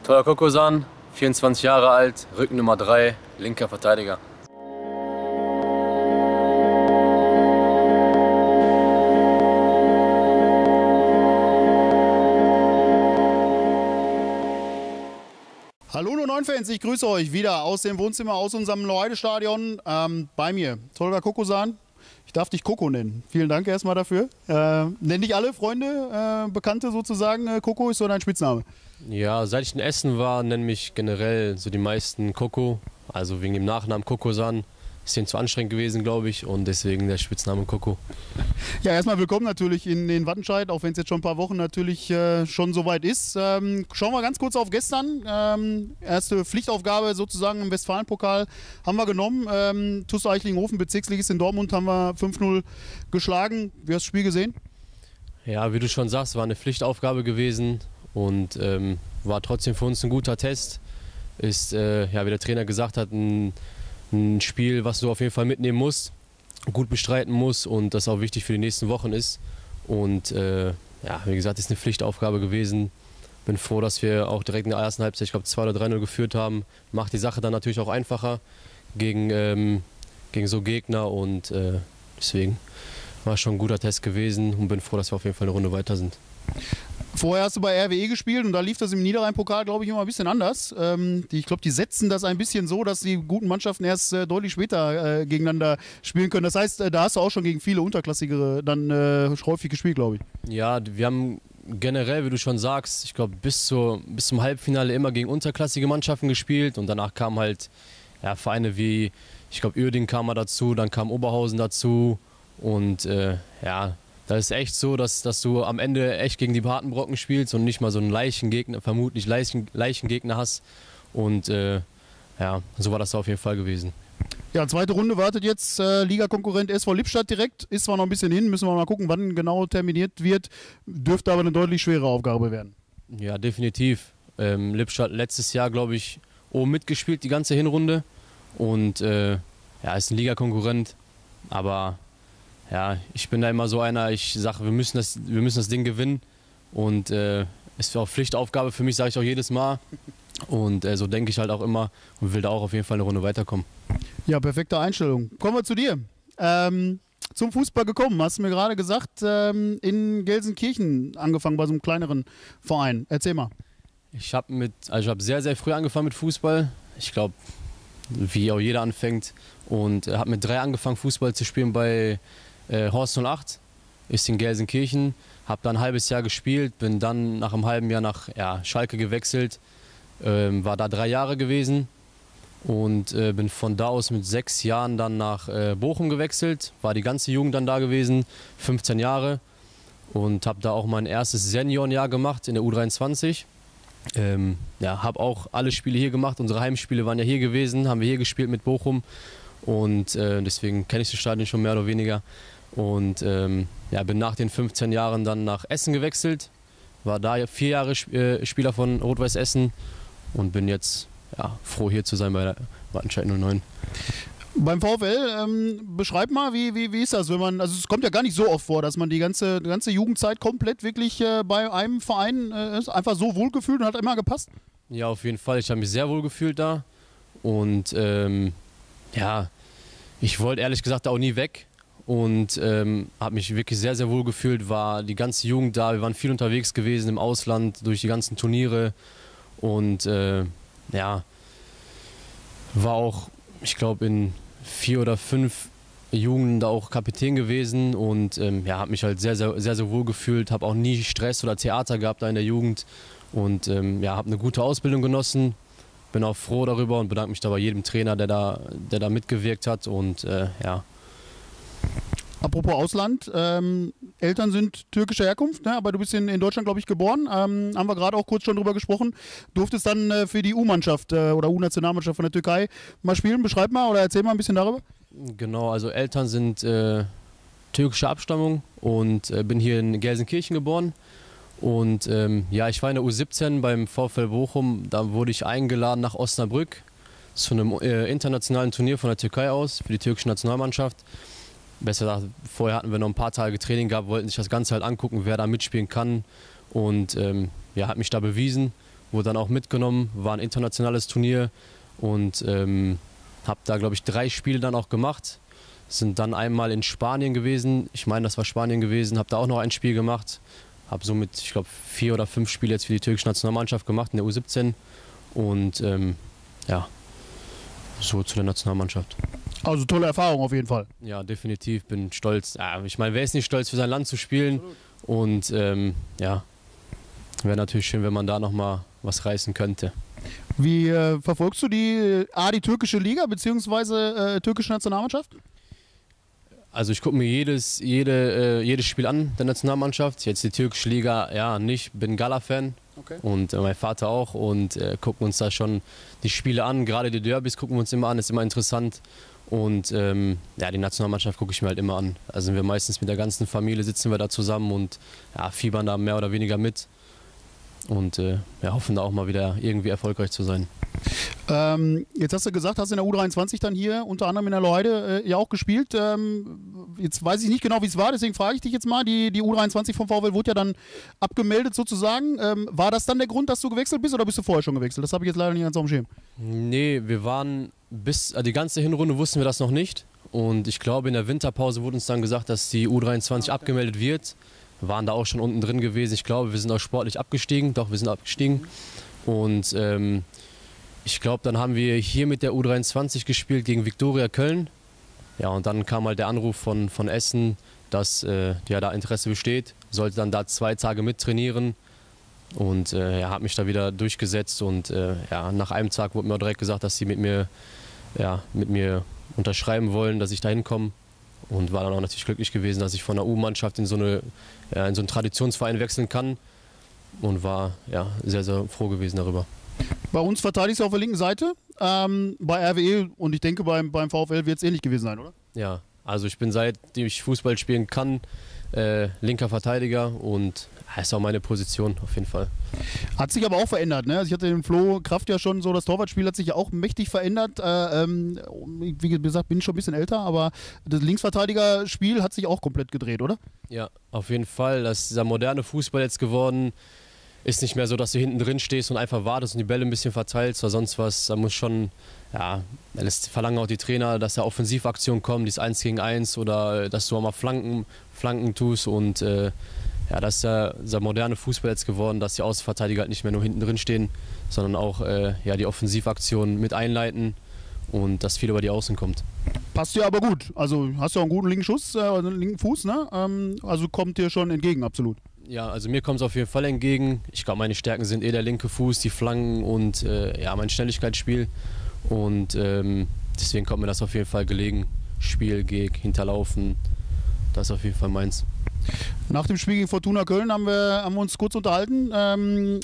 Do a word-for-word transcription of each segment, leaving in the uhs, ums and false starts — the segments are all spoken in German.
Tolga Kokosan, vierundzwanzig Jahre alt, Rücken Nummer drei, linker Verteidiger. Hallo null neun Fans, ich grüße euch wieder aus dem Wohnzimmer, aus unserem Loheide-Stadion. Ähm, bei mir Tolga Kokosan. Ich darf dich Koko nennen. Vielen Dank erstmal dafür. Äh, nenn dich alle Freunde, äh, Bekannte sozusagen. Äh, Koko ist so dein Spitzname. Ja, seit ich in Essen war, nennen mich generell so die meisten Koko. Also wegen dem Nachnamen Kokosan. Ist denen zu anstrengend gewesen, glaube ich, und deswegen der Spitzname Koko. Ja, erstmal willkommen natürlich in den Wattenscheid, auch wenn es jetzt schon ein paar Wochen natürlich äh, schon soweit ist. Ähm, schauen wir ganz kurz auf gestern. Ähm, erste Pflichtaufgabe sozusagen im Westfalenpokal haben wir genommen. Ähm, TuS Eichlinghofen, Bezirksligist in Dortmund, haben wir fünf null geschlagen. Wie hast du das Spiel gesehen? Ja, wie du schon sagst, war eine Pflichtaufgabe gewesen und ähm, war trotzdem für uns ein guter Test. Ist, äh, ja, wie der Trainer gesagt hat, ein Ein Spiel, was du auf jeden Fall mitnehmen musst, gut bestreiten musst und das auch wichtig für die nächsten Wochen ist. Und äh, ja, wie gesagt, ist eine Pflichtaufgabe gewesen. Bin froh, dass wir auch direkt in der ersten Halbzeit, ich glaube, zwei oder drei null geführt haben. Macht die Sache dann natürlich auch einfacher gegen, ähm, gegen so Gegner und äh, deswegen war schon ein guter Test gewesen und bin froh, dass wir auf jeden Fall eine Runde weiter sind. Vorher hast du bei R W E gespielt und da lief das im Niederrhein-Pokal, glaube ich, immer ein bisschen anders. Ähm, die, ich glaube, die setzen das ein bisschen so, dass die guten Mannschaften erst äh, deutlich später äh, gegeneinander spielen können. Das heißt, äh, da hast du auch schon gegen viele Unterklassigere dann äh, häufig gespielt, glaube ich. Ja, wir haben generell, wie du schon sagst, ich glaube, bis, bis zum Halbfinale immer gegen unterklassige Mannschaften gespielt und danach kamen halt ja, Vereine wie, ich glaube, Uerdingen kam mal dazu, dann kam Oberhausen dazu und äh, ja, da ist echt so, dass, dass du am Ende echt gegen die harten Brocken spielst und nicht mal so einen leichten Gegner, vermutlich leichten, leichten Gegner hast. Und äh, ja, so war das auf jeden Fall gewesen. Ja, zweite Runde wartet jetzt äh, Ligakonkurrent S V Lippstadt direkt. Ist zwar noch ein bisschen hin, müssen wir mal gucken, wann genau terminiert wird. Dürfte aber eine deutlich schwere Aufgabe werden. Ja, definitiv. Ähm, Lippstadt letztes Jahr, glaube ich, oben mitgespielt, die ganze Hinrunde. Und äh, ja, ist ein Ligakonkurrent, aber ja, ich bin da immer so einer, ich sage, wir müssen das, wir müssen das Ding gewinnen und äh, ist auch Pflichtaufgabe für mich, sage ich auch jedes Mal und äh, so denke ich halt auch immer und will da auch auf jeden Fall eine Runde weiterkommen. Ja, perfekte Einstellung. Kommen wir zu dir. Ähm, zum Fußball gekommen, hast du mir gerade gesagt, ähm, in Gelsenkirchen angefangen bei so einem kleineren Verein. Erzähl mal. Ich habe mit, also ich habe sehr, sehr früh angefangen mit Fußball. Ich glaube, wie auch jeder anfängt und äh, habe mit drei angefangen Fußball zu spielen bei Äh, Horst null acht ist in Gelsenkirchen, habe da ein halbes Jahr gespielt, bin dann nach einem halben Jahr nach ja, Schalke gewechselt, ähm, war da drei Jahre gewesen und äh, bin von da aus mit sechs Jahren dann nach äh, Bochum gewechselt, war die ganze Jugend dann da gewesen, fünfzehn Jahre und habe da auch mein erstes Seniorenjahr gemacht in der U dreiundzwanzig. Ähm, ja, habe auch alle Spiele hier gemacht, unsere Heimspiele waren ja hier gewesen, haben wir hier gespielt mit Bochum. Und äh, deswegen kenne ich das Stadion schon mehr oder weniger. Und ähm, ja, bin nach den fünfzehn Jahren dann nach Essen gewechselt. War da vier Jahre Sp äh, Spieler von Rot-Weiß Essen und bin jetzt ja, froh, hier zu sein bei der Wattenscheid null neun. Beim VfL, ähm, beschreib mal, wie, wie, wie ist das, wenn man, also es kommt ja gar nicht so oft vor, dass man die ganze, die ganze Jugendzeit komplett wirklich äh, bei einem Verein äh, ist, einfach so wohlgefühlt und hat immer gepasst? Ja, auf jeden Fall. Ich habe mich sehr wohl gefühlt da und ähm, ja, ich wollte ehrlich gesagt auch nie weg und ähm, habe mich wirklich sehr, sehr wohl gefühlt, war die ganze Jugend da, wir waren viel unterwegs gewesen im Ausland durch die ganzen Turniere und äh, ja, war auch, ich glaube, in vier oder fünf Jugenden da auch Kapitän gewesen und ähm, ja, habe mich halt sehr, sehr, sehr, sehr wohl gefühlt, habe auch nie Stress oder Theater gehabt da in der Jugend und ähm, ja, habe eine gute Ausbildung genossen. Bin auch froh darüber und bedanke mich da bei jedem Trainer, der da, der da mitgewirkt hat. Und äh, ja. Apropos Ausland, ähm, Eltern sind türkischer Herkunft, ne? Aber du bist in, in Deutschland, glaube ich, geboren. Ähm, haben wir gerade auch kurz schon drüber gesprochen. Durftest dann äh, für die U-Mannschaft äh, oder U-Nationalmannschaft von der Türkei mal spielen. Beschreib mal oder erzähl mal ein bisschen darüber. Genau, also Eltern sind äh, türkischer Abstammung und äh, bin hier in Gelsenkirchen geboren. Und ähm, ja, ich war in der U siebzehn beim VfL Bochum, da wurde ich eingeladen nach Osnabrück zu einem äh, internationalen Turnier von der Türkei aus für die türkische Nationalmannschaft. Besser gesagt, vorher hatten wir noch ein paar Tage Training gehabt, wollten sich das Ganze halt angucken, wer da mitspielen kann und ähm, ja, hat mich da bewiesen wurde dann auch mitgenommen, war ein internationales Turnier und ähm, habe da, glaube ich, drei Spiele dann auch gemacht. Sind dann einmal in Spanien gewesen, ich meine, das war Spanien gewesen, habe da auch noch ein Spiel gemacht. Habe somit, ich glaube, vier oder fünf Spiele jetzt für die türkische Nationalmannschaft gemacht in der U siebzehn. Und ähm, ja, so zu der Nationalmannschaft. Also tolle Erfahrung auf jeden Fall. Ja, definitiv, bin stolz. Ja, ich meine, wer ist nicht stolz, für sein Land zu spielen? Und ähm, ja, wäre natürlich schön, wenn man da nochmal was reißen könnte. Wie äh, verfolgst du die, A, die türkische Liga bzw. Äh, türkische Nationalmannschaft? Also ich gucke mir jedes, jede, äh, jedes Spiel an, der Nationalmannschaft. Jetzt die türkische Liga, ja, nicht, bin Gala-Fan. Okay. Und äh, mein Vater auch und äh, gucken uns da schon die Spiele an. Gerade die Derbys gucken wir uns immer an, ist immer interessant. Und ähm, ja, die Nationalmannschaft gucke ich mir halt immer an. Also sind wir meistens mit der ganzen Familie, sitzen wir da zusammen und ja, fiebern da mehr oder weniger mit. Und äh, ja, hoffen da auch mal wieder irgendwie erfolgreich zu sein. Ähm, jetzt hast du gesagt, hast in der U dreiundzwanzig dann hier unter anderem in der Leute äh, ja auch gespielt. Ähm, jetzt weiß ich nicht genau, wie es war, deswegen frage ich dich jetzt mal. Die, die U dreiundzwanzig vom VfL wurde ja dann abgemeldet sozusagen. Ähm, war das dann der Grund, dass du gewechselt bist oder bist du vorher schon gewechselt? Das habe ich jetzt leider nicht ganz auf dem Schirm. Nee, wir waren bis äh, die ganze Hinrunde wussten wir das noch nicht. Und ich glaube, in der Winterpause wurde uns dann gesagt, dass die U dreiundzwanzig okay. abgemeldet wird. Wir waren da auch schon unten drin gewesen. Ich glaube, wir sind auch sportlich abgestiegen. Doch, wir sind abgestiegen. Und ähm, ich glaube, dann haben wir hier mit der U dreiundzwanzig gespielt gegen Viktoria Köln. Ja, und dann kam halt der Anruf von, von Essen, dass äh, ja, da Interesse besteht. Sollte dann da zwei Tage mittrainieren. Und äh, ja, habe mich da wieder durchgesetzt. Und äh, ja, nach einem Tag wurde mir auch direkt gesagt, dass sie mit mir, ja, mit mir unterschreiben wollen, dass ich da hinkomme. Und war dann auch natürlich glücklich gewesen, dass ich von der U-Mannschaft in so eine, ja, in so einen Traditionsverein wechseln kann. Und war ja, sehr, sehr froh gewesen darüber. Bei uns verteidigst du auf der linken Seite, ähm, bei R W E und ich denke beim, beim VfL wird es ähnlich gewesen sein, oder? Ja, also ich bin seitdem ich Fußball spielen kann, äh, linker Verteidiger und das ist auch meine Position auf jeden Fall. Hat sich aber auch verändert, ne? Also ich hatte den Flo Kraft ja schon so, das Torwartspiel hat sich ja auch mächtig verändert. Äh, ähm, wie gesagt, bin schon ein bisschen älter, aber das Linksverteidigerspiel hat sich auch komplett gedreht, oder? Ja, auf jeden Fall. Das ist dieser moderne Fußball jetzt geworden. Ist nicht mehr so, dass du hinten drin stehst und einfach wartest und die Bälle ein bisschen verteilst oder sonst was. Da muss schon, ja, das verlangen auch die Trainer, dass da Offensivaktionen kommen, dieses eins gegen eins oder dass du auch mal Flanken, Flanken tust. Und äh, ja, das ist ja dieser moderne Fußball jetzt geworden, dass die Außenverteidiger halt nicht mehr nur hinten drin stehen, sondern auch äh, ja, die Offensivaktionen mit einleiten und dass viel über die Außen kommt. Passt dir aber gut. Also hast du auch einen guten linken Schuss, äh, einen linken Fuß, ne? Ähm, also kommt dir schon entgegen, absolut. Ja, also mir kommt es auf jeden Fall entgegen. Ich glaube, meine Stärken sind eh der linke Fuß, die Flanken und äh, ja, mein Schnelligkeitsspiel. Und ähm, deswegen kommt mir das auf jeden Fall gelegen. Spiel, Geg, Hinterlaufen, das ist auf jeden Fall meins. Nach dem Spiel gegen Fortuna Köln haben wir, haben wir uns kurz unterhalten. Ähm,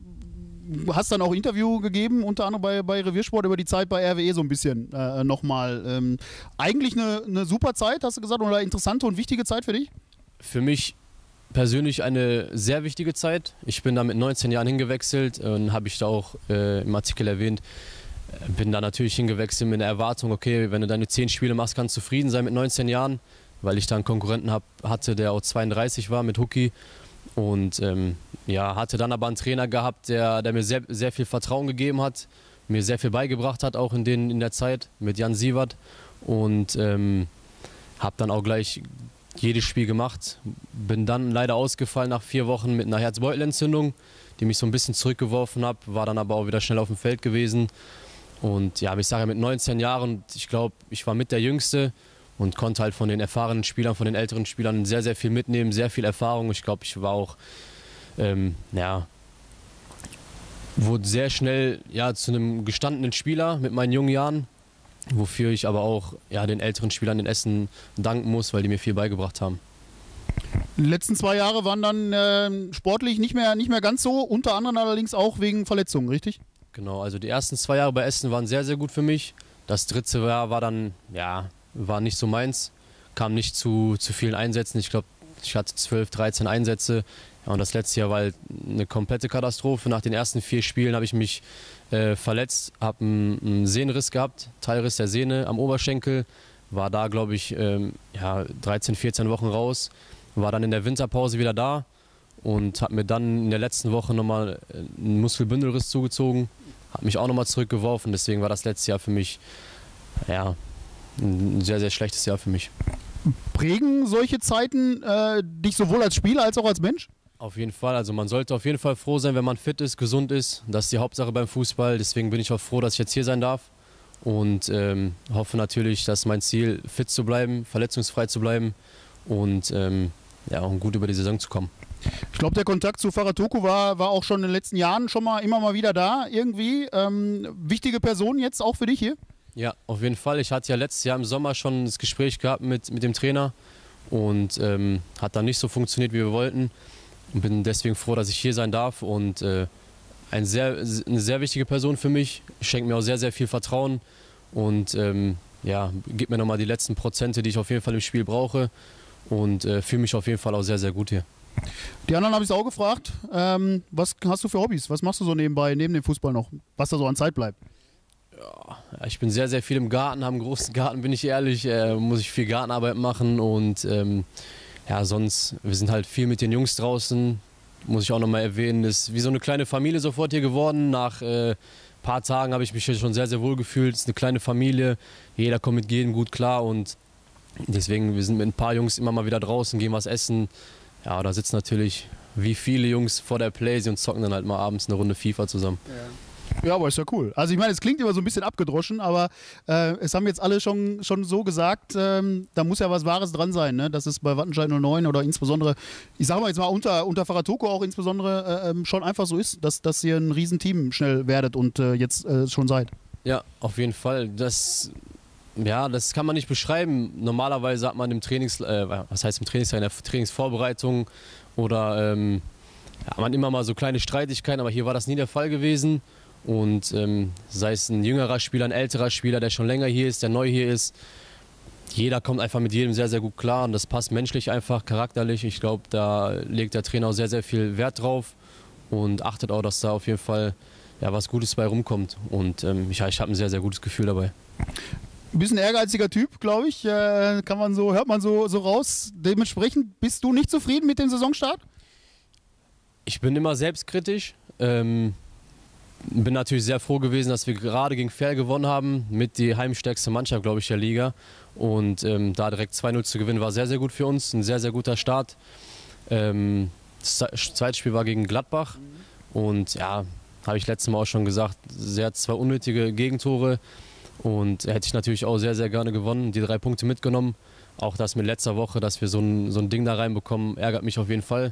hast dann auch Interview gegeben, unter anderem bei, bei Reviersport über die Zeit bei R W E so ein bisschen äh, nochmal. Ähm, eigentlich eine, eine super Zeit, hast du gesagt, oder interessante und wichtige Zeit für dich? Für mich persönlich eine sehr wichtige Zeit. Ich bin da mit neunzehn Jahren hingewechselt und habe ich da auch äh, im Artikel erwähnt. Bin da natürlich hingewechselt mit der Erwartung, okay, wenn du deine zehn Spiele machst, kannst du zufrieden sein mit neunzehn Jahren, weil ich da einen Konkurrenten hab, hatte, der auch zweiunddreißig war mit Hucki. Und ähm, ja, hatte dann aber einen Trainer gehabt, der, der mir sehr, sehr viel Vertrauen gegeben hat, mir sehr viel beigebracht hat, auch in, den, in der Zeit mit Jan Sievert. Und ähm, habe dann auch gleich jedes Spiel gemacht. Bin dann leider ausgefallen nach vier Wochen mit einer Herzbeutelentzündung, die mich so ein bisschen zurückgeworfen hat, war dann aber auch wieder schnell auf dem Feld gewesen. Und ja, ich sage ja mit neunzehn Jahren, ich glaube, ich war mit der Jüngste und konnte halt von den erfahrenen Spielern, von den älteren Spielern sehr, sehr viel mitnehmen, sehr viel Erfahrung. Ich glaube, ich war auch, ähm, ja, wurde sehr schnell ja, zu einem gestandenen Spieler mit meinen jungen Jahren. Wofür ich aber auch ja, den älteren Spielern in Essen danken muss, weil die mir viel beigebracht haben. Die letzten zwei Jahre waren dann äh, sportlich nicht mehr, nicht mehr ganz so, unter anderem allerdings auch wegen Verletzungen, richtig? Genau, also die ersten zwei Jahre bei Essen waren sehr, sehr gut für mich. Das dritte Jahr war dann, ja, war nicht so meins, kam nicht zu, zu vielen Einsätzen. Ich glaube, ich hatte zwölf, dreizehn Einsätze. Ja, und das letzte Jahr war halt eine komplette Katastrophe. Nach den ersten vier Spielen habe ich mich äh, verletzt, habe einen, einen Sehnenriss gehabt, Teilriss der Sehne am Oberschenkel. War da, glaube ich, ähm, ja, dreizehn, vierzehn Wochen raus. War dann in der Winterpause wieder da und habe mir dann in der letzten Woche nochmal einen Muskelbündelriss zugezogen, habe mich auch nochmal zurückgeworfen. Deswegen war das letzte Jahr für mich ja, ein sehr, sehr schlechtes Jahr für mich. Prägen solche Zeiten äh, dich sowohl als Spieler als auch als Mensch? Auf jeden Fall. Also man sollte auf jeden Fall froh sein, wenn man fit ist, gesund ist. Das ist die Hauptsache beim Fußball. Deswegen bin ich auch froh, dass ich jetzt hier sein darf. Und ähm, hoffe natürlich, dass mein Ziel fit zu bleiben, verletzungsfrei zu bleiben und ähm, ja, auch gut über die Saison zu kommen. Ich glaube, der Kontakt zu Farhad Toko war, war auch schon in den letzten Jahren schon mal immer mal wieder da irgendwie. Ähm, wichtige Person jetzt auch für dich hier? Ja, auf jeden Fall. Ich hatte ja letztes Jahr im Sommer schon das Gespräch gehabt mit, mit dem Trainer und ähm, hat dann nicht so funktioniert, wie wir wollten. Und bin deswegen froh, dass ich hier sein darf und äh, ein sehr, eine sehr wichtige Person für mich. Schenkt mir auch sehr, sehr viel Vertrauen und ähm, ja, gibt mir nochmal die letzten Prozente, die ich auf jeden Fall im Spiel brauche und äh, fühle mich auf jeden Fall auch sehr, sehr gut hier. Die anderen habe ich auch gefragt. Ähm, was hast du für Hobbys? Was machst du so nebenbei, neben dem Fußball noch? Was da so an Zeit bleibt? Ja, ich bin sehr, sehr viel im Garten, habe einen großen Garten, bin ich ehrlich. Äh, muss ich viel Gartenarbeit machen und ähm, ja, sonst, wir sind halt viel mit den Jungs draußen. Muss ich auch nochmal erwähnen, ist wie so eine kleine Familie sofort hier geworden. Nach ein äh, paar Tagen habe ich mich hier schon sehr, sehr wohl gefühlt. Es ist eine kleine Familie, jeder kommt mit jedem gut klar und deswegen, wir sind mit ein paar Jungs immer mal wieder draußen, gehen was essen. Ja, da sitzen natürlich wie viele Jungs vor der Playsee und zocken dann halt mal abends eine Runde FIFA zusammen. Ja. Ja, aber ist ja cool. Also ich meine, es klingt immer so ein bisschen abgedroschen, aber äh, es haben jetzt alle schon, schon so gesagt, ähm, da muss ja was Wahres dran sein, ne? Dass es bei Wattenscheid null neun oder insbesondere, ich sage mal jetzt mal unter, unter Farhad Toko auch insbesondere äh, schon einfach so ist, dass, dass ihr ein Riesenteam schnell werdet und äh, jetzt äh, schon seid. Ja, auf jeden Fall. Das, ja, das kann man nicht beschreiben. Normalerweise hat man im Trainings, äh, was heißt im Trainings, in der Trainingsvorbereitung oder ähm, ja, man immer mal so kleine Streitigkeiten, aber hier war das nie der Fall gewesen. Und ähm, sei es ein jüngerer Spieler, ein älterer Spieler, der schon länger hier ist, der neu hier ist, jeder kommt einfach mit jedem sehr, sehr gut klar und das passt menschlich einfach, charakterlich. Ich glaube, da legt der Trainer auch sehr, sehr viel Wert drauf und achtet auch, dass da auf jeden Fall ja, was Gutes bei rumkommt. Und ähm, ich, ich habe ein sehr, sehr gutes Gefühl dabei. Ein bisschen ehrgeiziger Typ, glaube ich, äh, kann man so, hört man so, so raus. Dementsprechend bist du nicht zufrieden mit dem Saisonstart? Ich bin immer selbstkritisch. Ähm, Bin natürlich sehr froh gewesen, dass wir gerade gegen Ferl gewonnen haben, mit die heimstärkste Mannschaft, glaube ich, der Liga. Und ähm, da direkt zwei null zu gewinnen, war sehr, sehr gut für uns, ein sehr, sehr guter Start. Ähm, das zweite Spiel war gegen Gladbach und ja, habe ich letztes Mal auch schon gesagt, sehr zwei unnötige Gegentore und hätte ich natürlich auch sehr, sehr gerne gewonnen, die drei Punkte mitgenommen. Auch das mit letzter Woche, dass wir so ein, so ein Ding da reinbekommen, ärgert mich auf jeden Fall.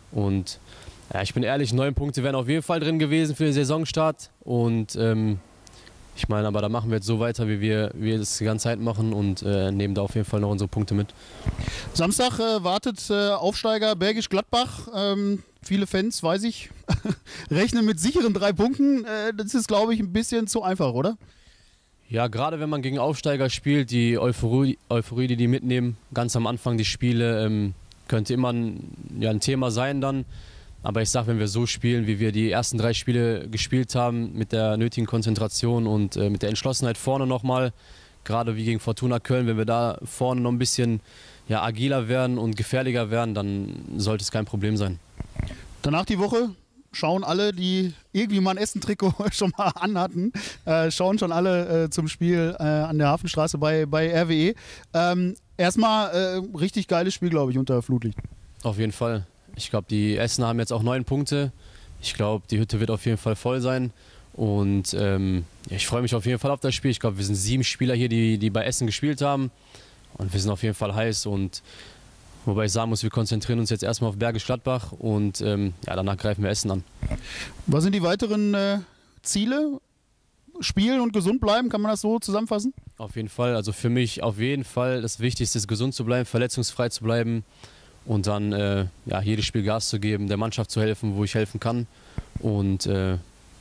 Und ja, ich bin ehrlich, neun Punkte wären auf jeden Fall drin gewesen für den Saisonstart und ähm, ich meine, aber da machen wir jetzt so weiter, wie wir, wie wir das die ganze Zeit machen und äh, nehmen da auf jeden Fall noch unsere Punkte mit. Samstag äh, wartet äh, Aufsteiger Bergisch Gladbach. Ähm, viele Fans, weiß ich, rechnen mit sicheren drei Punkten. Äh, das ist, glaube ich, ein bisschen zu einfach, oder? Ja, gerade wenn man gegen Aufsteiger spielt, die Euphorie, Euphorie die die mitnehmen, ganz am Anfang die Spiele, ähm, könnte immer ein, ja, ein Thema sein dann. Aber ich sage, wenn wir so spielen, wie wir die ersten drei Spiele gespielt haben, mit der nötigen Konzentration und äh, mit der Entschlossenheit vorne nochmal, gerade wie gegen Fortuna Köln, wenn wir da vorne noch ein bisschen ja, agiler werden und gefährlicher werden, dann sollte es kein Problem sein. Danach die Woche schauen alle, die irgendwie mal ein Essen-Trikot schon mal anhatten, äh, schauen schon alle äh, zum Spiel äh, an der Hafenstraße bei, bei R W E. Ähm, erstmal äh, richtig geiles Spiel, glaube ich, unter Flutlicht. Auf jeden Fall. Ich glaube, die Essener haben jetzt auch neun Punkte. Ich glaube, die Hütte wird auf jeden Fall voll sein. Und ähm, ich freue mich auf jeden Fall auf das Spiel. Ich glaube, wir sind sieben Spieler hier, die, die bei Essen gespielt haben. Und wir sind auf jeden Fall heiß. Und wobei ich sagen muss, wir konzentrieren uns jetzt erstmal auf Bergisch Gladbach. Und ähm, ja, danach greifen wir Essen an. Was sind die weiteren äh, Ziele? Spielen und gesund bleiben, kann man das so zusammenfassen? Auf jeden Fall. Also für mich auf jeden Fall das Wichtigste ist, gesund zu bleiben, verletzungsfrei zu bleiben. Und dann äh, ja, jedes Spiel Gas zu geben, der Mannschaft zu helfen, wo ich helfen kann. Und äh,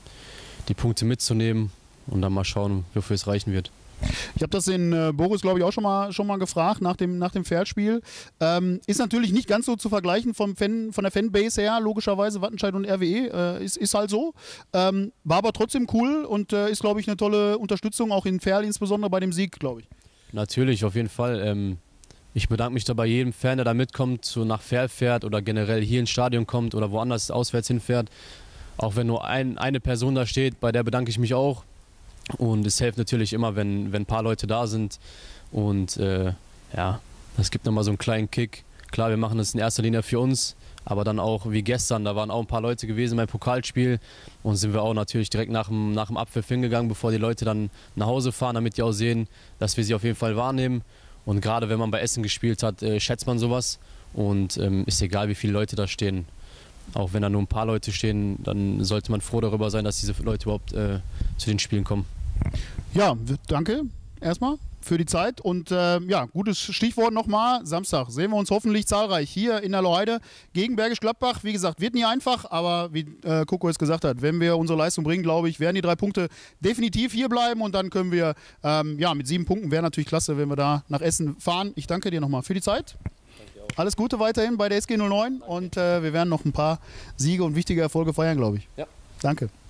die Punkte mitzunehmen und dann mal schauen, wofür es reichen wird. Ich habe das den äh, Boris, glaube ich, auch schon mal, schon mal gefragt nach dem, nach dem Pferdspiel. Ähm, ist natürlich nicht ganz so zu vergleichen vom Fan, von der Fanbase her, logischerweise Wattenscheid und R W E. Äh, ist, ist halt so. Ähm, war aber trotzdem cool und äh, ist, glaube ich, eine tolle Unterstützung, auch in Ferl, insbesondere bei dem Sieg, glaube ich. Natürlich, auf jeden Fall. Ähm ich bedanke mich da bei jedem Fan, der da mitkommt, so nach Verl fährt oder generell hier ins Stadion kommt oder woanders auswärts hinfährt. Auch wenn nur ein, eine Person da steht, bei der bedanke ich mich auch. Und es hilft natürlich immer, wenn, wenn ein paar Leute da sind. Und äh, ja, das gibt nochmal so einen kleinen Kick. Klar, wir machen das in erster Linie für uns, aber dann auch wie gestern, da waren auch ein paar Leute gewesen beim Pokalspiel und sind wir auch natürlich direkt nach dem, nach dem Abpfiff hingegangen, bevor die Leute dann nach Hause fahren, damit die auch sehen, dass wir sie auf jeden Fall wahrnehmen. Und gerade wenn man bei Essen gespielt hat, äh, schätzt man sowas und ähm, ist egal, wie viele Leute da stehen. Auch wenn da nur ein paar Leute stehen, dann sollte man froh darüber sein, dass diese Leute überhaupt äh, zu den Spielen kommen. Ja, danke erstmal für die Zeit und äh, ja, gutes Stichwort nochmal, Samstag sehen wir uns hoffentlich zahlreich hier in der Loheide gegen Bergisch Gladbach. Wie gesagt, wird nie einfach, aber wie äh, Coco es gesagt hat, wenn wir unsere Leistung bringen, glaube ich, werden die drei Punkte definitiv hier bleiben und dann können wir, ähm, ja, mit sieben Punkten wäre natürlich klasse, wenn wir da nach Essen fahren. Ich danke dir nochmal für die Zeit. Alles Gute weiterhin bei der S G null neun und äh, wir werden noch ein paar Siege und wichtige Erfolge feiern, glaube ich. Ja. Danke.